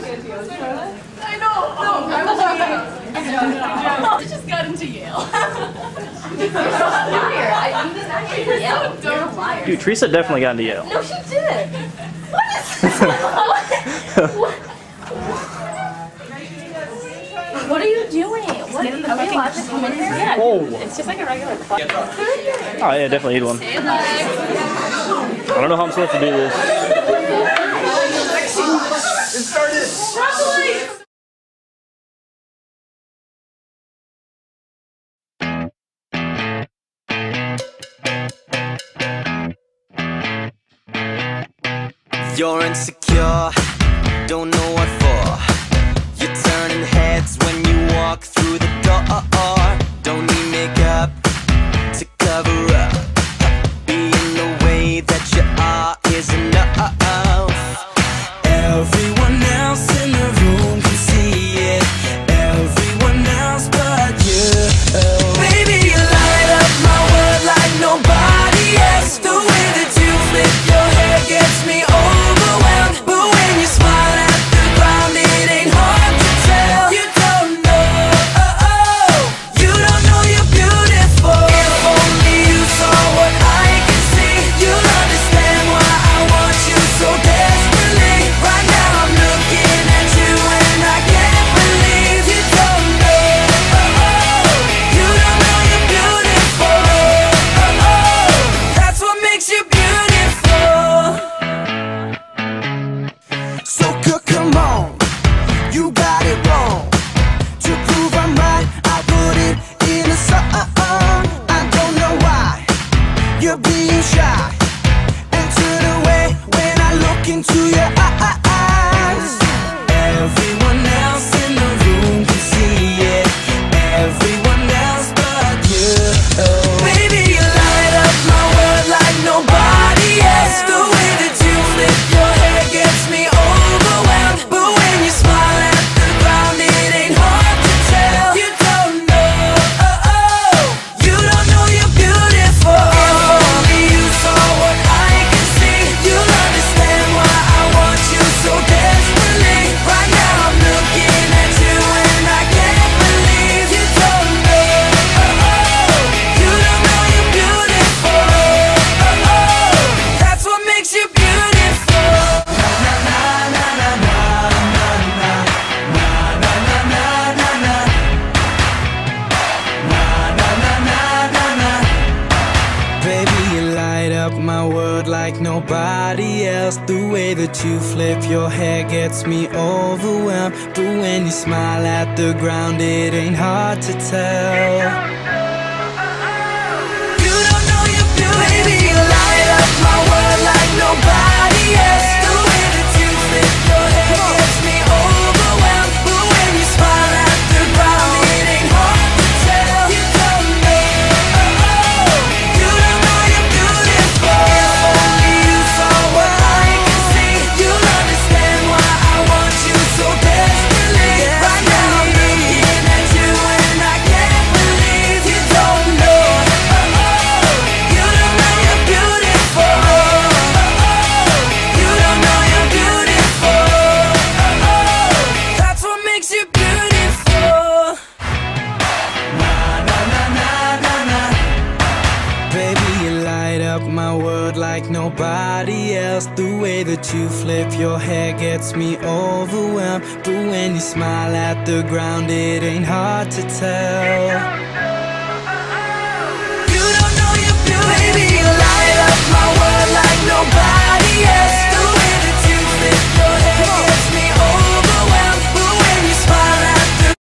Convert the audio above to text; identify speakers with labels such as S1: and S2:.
S1: I know. No, I was just got into Yale.
S2: You're a liar.
S3: Dude, Teresa definitely got into Yale.
S2: No, she did. What is this? What are you doing? What are we allowed to come in here?
S1: Yeah,
S3: Oh.
S1: it's just like a regular club.
S3: Oh yeah, definitely need one. I don't know how I'm supposed to do this.
S4: It started.
S5: You're insecure, don't know what for. You're turning heads when you walk through the door. Don't need makeup to cover up. Being the way that you are is enough. Everyone else in the room can see it. Everyone else but you. Baby, you light up my world like nobody else. The way that you flip your hair gets me overwhelmed. But when you smile at the ground, it ain't hard to tell. You don't know, you don't know you're beautiful. If only you saw what I can see, you'll understand why I want you so desperately. Right now I'm looking at you and I can't believe you don't know, you don't know you're beautiful. That's what makes you beautiful. So come on, you got it wrong. To prove I'm right, I put it in a song. I don't know why you're being shy and turn away when I look into your eyes. Everyone else in the room can see it. Everyone else but you. Baby, you light up my world like nobody else. The way that you flip your hair gets me overwhelmed. But when you smile at the ground, it ain't hard to tell. You don't know, you don't know you're beautiful. If only you saw what I can see, you'll understand why I want you so desperately. Right now I'm looking at you and I can't believe you don't know, you don't know you're beautiful. That's what makes you beautiful. Baby, you light up my world like nobody else. The way that you flip your hair gets me overwhelmed. But when you smile at the ground, it ain't hard to tell. You don't know you're beautiful. Baby, you light up my world like nobody else. The way that you flip your hair gets me overwhelmed. But when you smile at the ground, it ain't hard to tell. You don't know, you don't know you're beautiful. If only you saw what I can see, you'll understand why I want you so desperately. Right now I'm looking at you and I can't believe you don't know, you don't know you're beautiful. You don't know you're beautiful. That's what makes you beautiful. Baby, you light up my world like nobody else. The way that you flip your hair gets me overwhelmed. But when you smile at the ground, it ain't hard to tell.